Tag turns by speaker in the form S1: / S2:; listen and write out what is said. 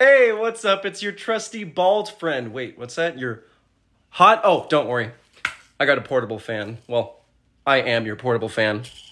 S1: Hey, what's up? It's your trusty bald friend. Wait, what's that? Your hot? Oh, don't worry. I got a portable fan. Well, I am your portable fan.